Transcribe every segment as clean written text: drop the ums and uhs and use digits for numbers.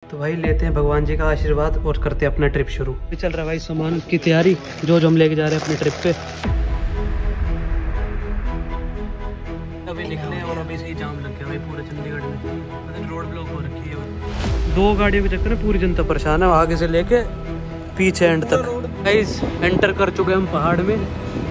तो भाई लेते हैं भगवान जी का आशीर्वाद और करते हैं अपना ट्रिप शुरू। चल रहा है भाई सामान की तैयारी जो हम लेके जा रहे हैं अपने ट्रिप पे। अभी निकले हैं और अभी से ही जाम लग गया भाई पूरे चंडीगढ़ में, रोड ब्लॉक हो रखी है। 2 गाड़ियों के चक्कर में पूरी जनता परेशान है, आगे से लेके पीछे एंड तक। गाइस एंटर कर चुके हैं हम पहाड़ में।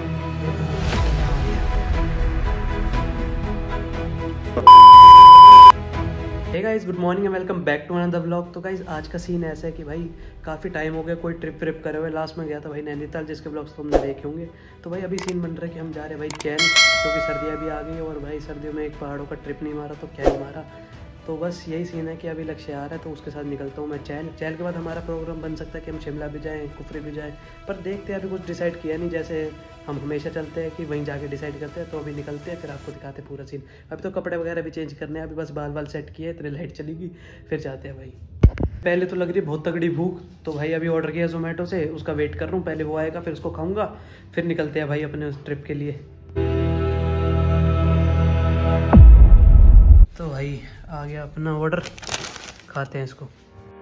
Hey guys good morning and welcome back to another vlog. तो गाइस आज का सीन ऐसा है कि भाई काफ़ी टाइम हो गया कोई ट्रिप करे हुए। लास्ट में गया था भाई नैनीताल, जिसके ब्लॉग्स तो हमने देखे होंगे। तो भाई अभी सीन बन रहा है कि हम जा रहे हैं भाई चैल, क्योंकि सर्दियाँ भी आ गई और भाई सर्दियों में एक पहाड़ों का ट्रिप नहीं मारा तो क्या ही मारा। तो बस यही सीन है कि अभी लक्ष्य आ रहा है तो उसके साथ निकलता हूँ मैं चैल। चैल के बाद हमारा प्रोग्राम बन सकता है कि हम शिमला भी जाएँ, कुफरी भी जाएँ, पर देखते हैं अभी कुछ डिसाइड किया नहीं। जैसे हम हमेशा चलते हैं कि वहीं जाके डिसाइड करते हैं, तो अभी निकलते हैं फिर आपको दिखाते हैं पूरा सीन। अभी तो कपड़े वगैरह भी चेंज करने हैं, अभी बस बाल सेट किए, इतने लाइट चलेगी फिर जाते हैं भाई। पहले तो लग रही है बहुत तगड़ी भूख, तो भाई अभी ऑर्डर किया जोमेटो से, उसका वेट कर रहा हूँ। पहले वो आएगा फिर उसको खाऊंगा, फिर निकलते हैं भाई अपने उस ट्रिप के लिए। तो भाई आ गया अपना ऑर्डर, खाते हैं इसको।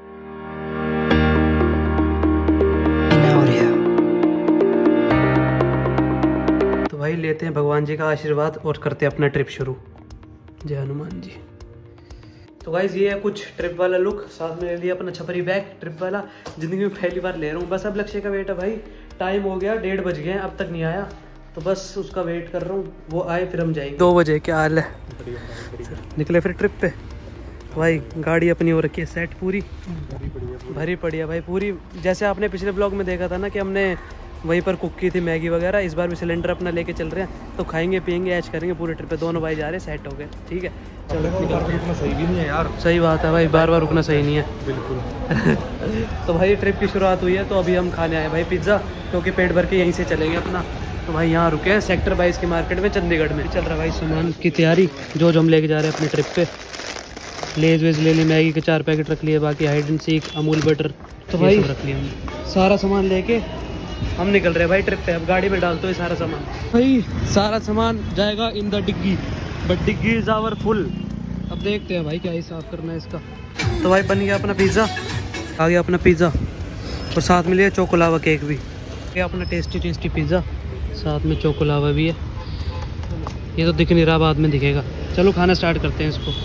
तो भाई लेते हैं भगवान जी का आशीर्वाद और करते हैं अपना ट्रिप शुरू। जय हनुमान जी। तो गाइस ये है कुछ ट्रिप वाला लुक, साथ में ले लिया अपना छपरी बैग ट्रिप वाला, जिंदगी में पहली बार ले रहा हूँ। बस अब लक्ष्य का वेट है भाई, टाइम हो गया 1:30 बज गए हैं, अब तक नहीं आया, तो बस उसका वेट कर रहा हूँ, वो आए फिर हम जाएंगे। 2 बजे क्या हाल है, निकले फिर ट्रिप पे। भाई गाड़ी अपनी हो रखी है सेट, पूरी भरी पड़ी है भाई पूरी। जैसे आपने पिछले ब्लॉग में देखा था ना कि हमने वहीं पर कुक की थी मैगी वगैरह, इस बार भी सिलेंडर अपना लेके चल रहे हैं, तो खाएंगे पियेंगे ऐश करेंगे पूरे ट्रिप पे। दोनों भाई जा रहे हैं, सेट हो गए, ठीक है चलो। रुकना सही भी नहीं है यार। सही बात है भाई, बार बार रुकना सही नहीं है बिल्कुल। तो भाई ट्रिप की शुरुआत हुई है, तो अभी हम खाने आए भाई पिज़्ज़ा, क्योंकि पेट भर के यहीं से चलेंगे अपना। तो भाई यहाँ रुके हैं सेक्टर 22 के मार्केट में चंडीगढ़ में। चल रहा है भाई सामान की तैयारी जो हम लेके जा रहे हैं अपने ट्रिप पे। लेज वेज ले ली, मैगी के 4 पैकेट रख लिए, बाकी hide and seek, Amul butter, तो भाई रख लिया हमने। सारा सामान लेके हम निकल रहे हैं भाई ट्रिप पे। अब गाड़ी में डालते हैं सारा सामान। भाई सारा सामान जाएगा इन द डिग्गी, बट डिग्गी इज आवर फुल। अब देखते हैं भाई क्या हिसाब करना है इसका। तो भाई बन गया अपना पिज़्ज़ा, आ गया अपना पिज़्ज़ा और साथ में लिया चोकोलावा केक भी। ये अपना टेस्टी पिज़्ज़ा, साथ में चोकोलावा भी है। ये तो दिख नहीं रहा, बाद में दिखेगा। चलो खाना स्टार्ट करते हैं इसको।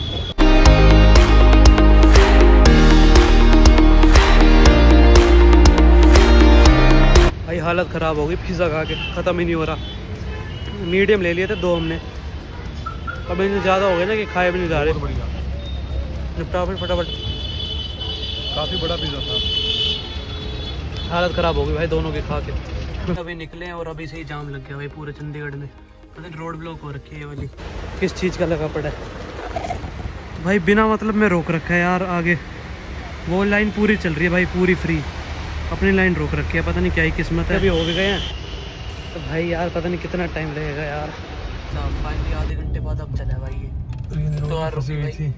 भाई हालत ख़राब हो गई पिज़्ज़ा खा के, ख़त्म ही नहीं हो रहा। मीडियम ले लिए थे 2 हमने, अब इतने ज़्यादा हो गए ना कि खाए भी नहीं जा रहे। निपटा फिर फटाफट, काफ़ी बड़ा पिज़्ज़ा था। हालत ख़राब हो गई भाई दोनों के खा के। अभी निकले हैं और अभी से ही जाम लग गया भाई पूरे चंडीगढ़ में। पता नहीं रोड ब्लॉक हो रखी है वाली, किस चीज़ का लगा पड़ा है भाई। बिना मतलब में रोक रखा है यार, आगे वो लाइन पूरी चल रही है भाई, पूरी फ्री, अपनी लाइन रोक रखी है। पता नहीं क्या ही किस्मत है, अभी हो भी गए हैं। तो भाई यार पता नहीं कितना टाइम लगेगा यार। फाइनली आधे घंटे बाद अब चला भाई ये। तो यार फंसी हुई थी,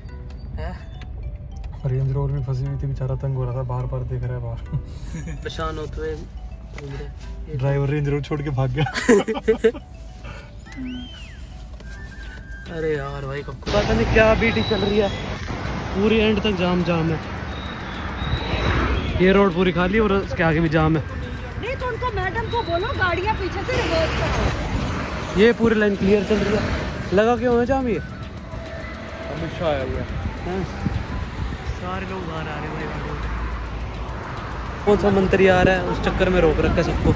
रेंज रोवर में फंसी हुई थी, बेचारा तंग हो रहा था, बार बार देख रहा है बाहर। परेशान होते हुए ड्राइवर रेंज रोवर छोड़ के भाग गया। अरे यार भाई कब पता नहीं क्या बीटी चल रही है, पूरी एंड तक जाम है। ये रोड पूरी खाली और उसके आगे भी जाम है। नहीं तो उनको मैडम को बोलो गाड़ियाँ पीछे से रिवर्स करो। ये पूरी लाइन क्लियर चल रही है, लगा क्यों है जाम? ये अमित शाह आया हुआ है, सारे लोग बाहर आ रहे हैं भाई। कौन सा मंत्री आ रहा है, उस चक्कर में रोक रखा है सबको।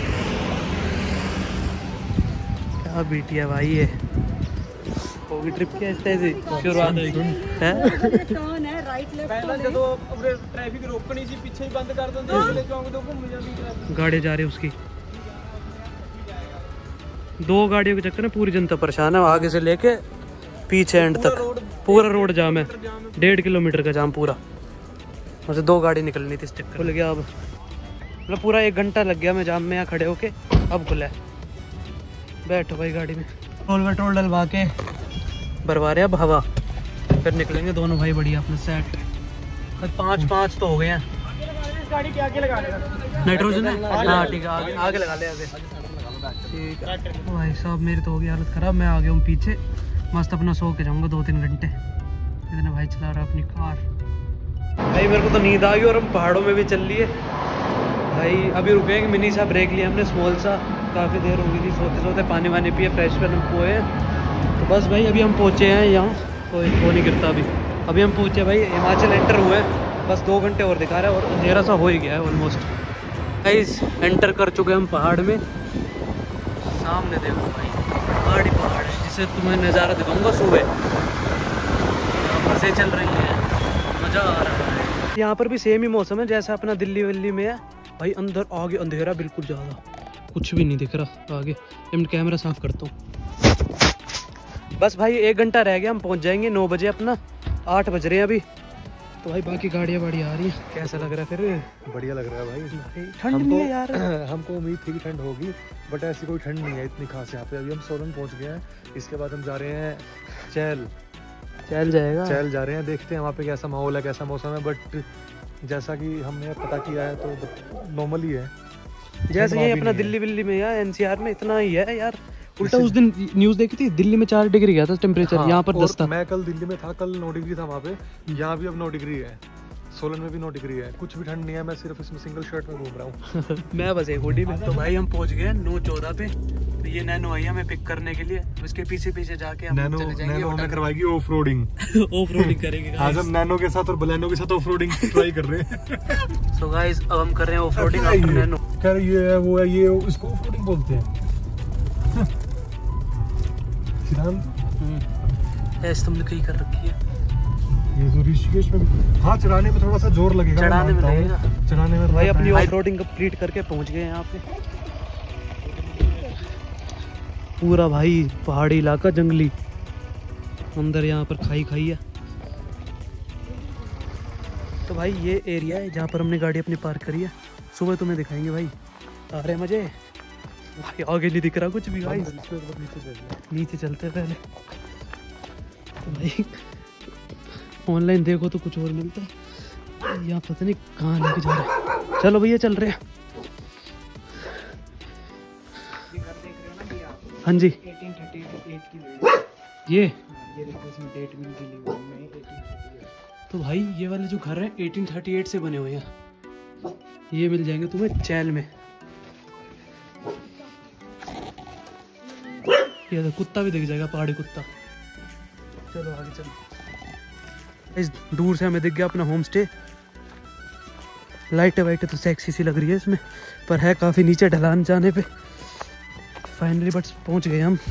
क्या बीटी है भाई ये। होगी ट्रिप की ऐसे शुरुआत टर्न है राइट लेफ्ट। पहला ਜਦੋਂ ਆਪਣੇ ट्रैफिक रोकनी सी पिछे ही बंद कर ਦਿੰਦੇ ਅਗਲੇ ਚੌਂਕ ਤੋਂ घूम ਜਾਂਦੀ ट्रैफिक। गाड़ी जा रही है उसकी, 2 गाड़ियों के चक्कर में पूरी जनता परेशान है, आगे से लेके पीछे एंड तक पूरा रोड जाम है। 1.5 किलोमीटर का जाम पूरा, वैसे 2 गाड़ी निकलनी थी इस चक्कर। खुल गया अब, मतलब पूरा 1 घंटा लग गया मैं जाम में यहाँ खड़े होके, अब खुला है। बैठो भाई गाड़ी में, पेट्रोल डलवा के भरवा रहे अब हवा, फिर निकलेंगे दोनों भाई बढ़िया अपने सेट। 5 तो हो गए हैं। गाड़ी के आगे लगा लेगा नाइट्रोजन है, हाँ ठीक है आगे लगा ले आगे, ठीक है। भाई साहब मेरी तो हो गई हालत ख़राब, मैं आ गया हूँ पीछे, मस्त अपना सो के जाऊँगा 2-3 घंटे। इतने भाई चला रहा अपनी कार। भाई मेरे को तो नींद आ गई और हम पहाड़ों में भी चल लिए भाई। अभी रुकेंगे, मिनी सा ब्रेक लिया हमने, स्मॉल सा। काफ़ी देर हो गई थी, सोते सोते पानी वानी पिए, फ्रेश फ्रेश हम हुए हैं। तो बस भाई अभी हम पहुँचे हैं यहाँ, कोई वो नहीं गिरता अभी हम पहुँचे भाई, हिमाचल एंटर हुए हैं। बस 2 घंटे और दिखा रहा है और अंधेरा सा हो ही गया है ऑलमोस्ट। गाइस एंटर कर चुके हैं हम पहाड़ में। सामने देखो भाई पहाड़ ही पहाड़ है, जिसे तुम्हें नज़ारा दिखाऊंगा सुबह। बसें चल रही हैं, मज़ा आ रहा है। यहाँ पर भी सेम ही मौसम है जैसा अपना दिल्ली विल्ली में है भाई। अंदर आगे अंधेरा बिल्कुल ज़्यादा, कुछ भी नहीं दिख रहा आगे। मैं कैमरा साफ करता हूँ। बस भाई 1 घंटा रह गया, हम पहुँच जाएंगे 9 बजे, अपना 8 बज रहे हैं अभी। तो भाई बाकी गाड़ियाँ आ रही हैं। कैसा लग रहा है फिर? बढ़िया लग रहा है भाई। ठंड नहीं है यार। हमको उम्मीद थी कि ठंड होगी, बट ऐसी कोई ठंड नहीं है इतनी खास यहाँ पे। अभी हम सोलन पहुँच गए हैं, इसके बाद हम जा रहे हैं चैल जा रहे हैं। देखते हैं वहाँ पे कैसा माहौल है, कैसा मौसम है। बट जैसा कि हमने पता किया है तो नॉर्मल ही है, जैसे ये अपना दिल्ली विल्ली में या एनसीआर में इतना ही है यार। उल्टा उस दिन न्यूज़ देखी थी, दिल्ली में 4 डिग्री गया था टेम्परेचर। हाँ, यहाँ पर 10 था। मैं कल दिल्ली में था, कल 9 डिग्री था वहाँ पे। यहाँ भी अब 9 डिग्री है, सोलन में भी 9 डिग्री है। कुछ भी ठंड नहीं है, मैं सिर्फ इसमें सिंगल शर्ट में घूम रहा हूँ। मैं बस एक हुडी में। तो भाई हम पहुँच गए 9:14 पे। तो ये नैनो आई हमें पिक करने के लिए, उसके पीछे जाके हम चले जाएंगे। नैनो हमें करवाएगी ऑफ रोडिंग। ऑफ रोडिंग करेंगे आज हम नैनो के साथ और बलेनो के साथ ऑफ रोडिंग ट्राई कर रहे हैं। सो गाइस अब हम कर रहे हैं ऑफ रोडिंग आफ्टर नैनो। खैर ये है वो है, ये इसको ऑफ रोडिंग बोलते हैं। ऐसे तुमने कहीं कर रखी है ये जो ऋषिकेश में। हाँ चढ़ाने में थोड़ा सा जोर लगेगा, चढ़ाने में लगेगा। चढ़ाने में भाई अपनी ऑफ रोडिंग कंप्लीट करके पहुंच गए यहाँ पे। पूरा भाई पहाड़ी इलाका, जंगली, अंदर यहाँ पर खाई है। तो भाई ये एरिया है जहाँ पर हमने गाड़ी अपनी पार्क करी है। सुबह तुम्हें दिखाएंगे भाई, आ रहे मजे। भाई आगे नहीं दिख रहा कुछ भी भाई, नीचे चलते पहले। तो भाई ऑनलाइन देखो तो कुछ और मिलता है, यहाँ पता नहीं कहाँ लेके जा रहे हैं। चलो भैया चल रहे हैं। हाँ जी 1838 की ये देखो, इसमें डेट भी लिखी हुई है 1838। तो भाई ये वाले जो घर हैं 1838 से बने हुए हैं। ये मिल जाएंगे तुम्हें चैल में। ये कुत्ता भी दिख जाएगा, पहाड़ी कुत्ता। चलो आगे चलो। इस दूर से हमें दिख गया अपना होम स्टे। लाइटें वाइटें तो सेक्सी सी लग रही है इसमें, पर है काफ़ी नीचे ढलान जाने पे। फाइनली बट पहुंच गए हम।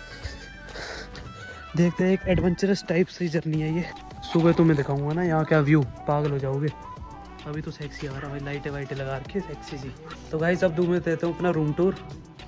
देखते हैं, एक एडवेंचरस टाइप सी जर्नी है ये। सुबह तुम्हें दिखाऊंगा ना यहाँ क्या व्यू, पागल हो जाओगे। अभी तो सेक्सी आ रहा भाई, लाइटें वाइटें लगा रखी है सेक्सी सी। तो भाई सब दूर में देते हूँ अपना रूम टूर।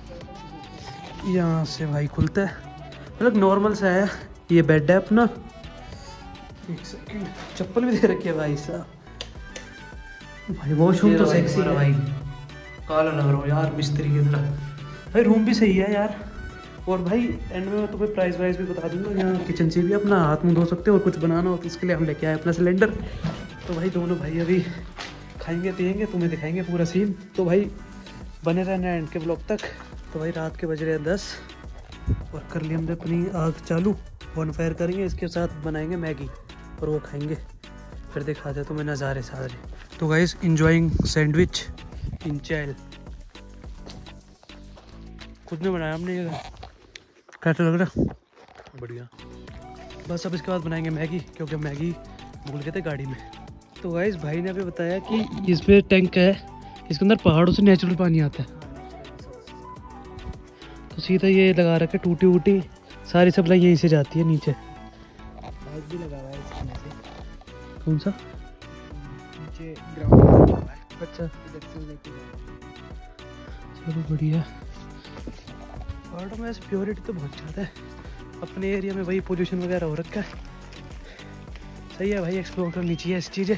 यहाँ से भाई खुलता है, मतलब नॉर्मल सा है। ये बेड है अपना। एक सेकंड, चप्पल भी दे रखी है भाई साहब। भाई वॉशरूम तो सेक्सी है भाई, काला लग रहा हूँ यार मिस्त्री की तरह। भाई रूम भी सही है यार। और भाई एंड में मैं तुम्हें प्राइस वाइज भी बता दूंगा। यहाँ किचन से भी अपना हाथ मुँह धो सकते हो, और कुछ बनाना हो तो उसके लिए हम लेके आए अपना सिलेंडर। तो भाई दोनों भाई अभी खाएंगे पियेंगे, तुम्हें दिखाएंगे पूरा सीन। तो भाई बने रहना एंड के ब्लॉग तक। तो भाई रात के बज रहे हैं 10 और कर ली हमने अपनी आग चालू। बॉनफायर करेंगे, इसके साथ बनाएंगे मैगी और वो खाएंगे। फिर दिखाते हैं तुम्हें नज़ारे सारे। तो guys enjoying sandwich in Chail. खुद ने बनाया हमने ये। कैसा लग रहा? बढ़िया। बस अब इसके बाद बनाएंगे मैगी, क्योंकि मैगी भूल गए थे गाड़ी में। तो गाइस भाई ने अभी बताया कि इस पे टैंक है, इसके अंदर पहाड़ों से नेचुरल पानी आता है। तो सीधा ये लगा रखा है, टूटी वूटी सारी सप्लाई यहीं से जाती है नीचे। पाइप भी लगा हुआ है इसमें से। कौन सा? नीचे ग्राउंड लगा हुआ है। अच्छा इधर से उधर की। चलो बढ़िया। पहाड़ों में ऐसे प्योरिटी तो बहुत ज़्यादा है। अपने एरिया में वही पोल्यूशन वगैरह हो रखा है। सही है भाई, एक्सप्लोर करनी चाहिए ऐसी चीज़ें।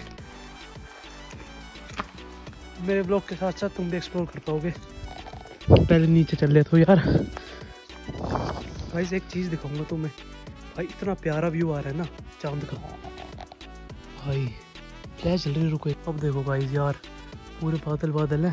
मेरे ब्लॉग के साथ साथ तुम भी एक्सप्लोर कर पाओगे। पहले नीचे चल लेते हो यार। भाई एक चीज़ दिखाऊंगा तुम्हें। भाई इतना प्यारा व्यू आ रहा है ना चांद का। भाई क्या चल रही है, रुको। अब देखो भाई यार, पूरे बादल बादल है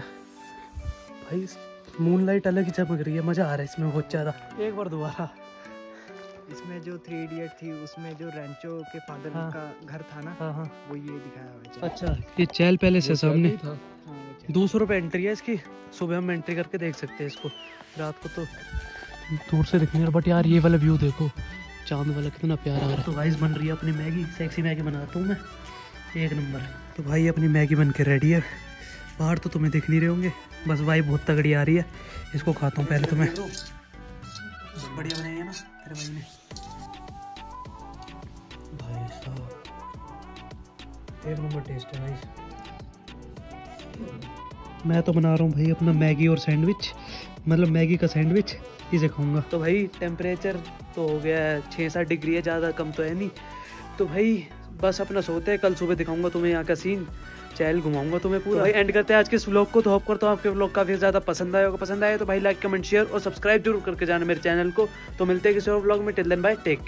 भाई। मूनलाइट अलग ही चमक रही है, मज़ा आ रहा है इसमें बहुत ज़्यादा। एक बार दोबारा इसमें जो 3 इडियट थी उसमें जो रैंचो के फादर हाँ। का घर था ना, हाँ हाँ। वो ये दिखाया हुआ है। अच्छा, ये चहल पैलेस है सामने। हाँ, वो चल। 200 रुपये एंट्री है इसकी। सुबह हम एंट्री करके देख सकते हैं इसको, रात को तो दूर से दिखने, बट यार ये वाला व्यू देखो, चांद वाला कितना प्यारा है। तो गाइस बन रही है अपनी मैगी, सेक्सी मैगी बनाता हूँ मैं, 1 नंबर। तो भाई अपनी मैगी बन के रेडी है। बाहर तो तुम्हें दिख नहीं रहे होंगे, बस भाई बहुत तगड़ी आ रही है। इसको खाता हूँ पहले तो मैं। बढ़िया बनाई है ना तेरे भाई ने। भाई साहब 1 नंबर टेस्ट है भाई। मैं तो बना रहा हूँ भाई अपना मैगी और सैंडविच, मतलब मैगी का सैंडविच, इसे खाऊंगा। तो भाई टेम्परेचर तो हो गया है 6-7 डिग्री है, ज़्यादा कम तो है नहीं। तो भाई बस अपना सोते हैं, कल सुबह दिखाऊंगा तुम्हें यहाँ का सीन, चहल घुमाऊंगा तुम्हें पूरा। भाई एंड करते हैं आज के इस व्लॉग को। तो होप करता हूँ आपके व्लॉग काफ़ी ज़्यादा पसंद आया होगा। पसंद आए तो भाई लाइक कमेंट शेयर और सब्सक्राइब जरूर करके जाना मेरे चैनल को। तो मिलते हैं किसी और व्लॉग में। Till then bye, take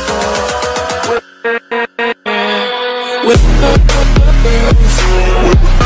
care.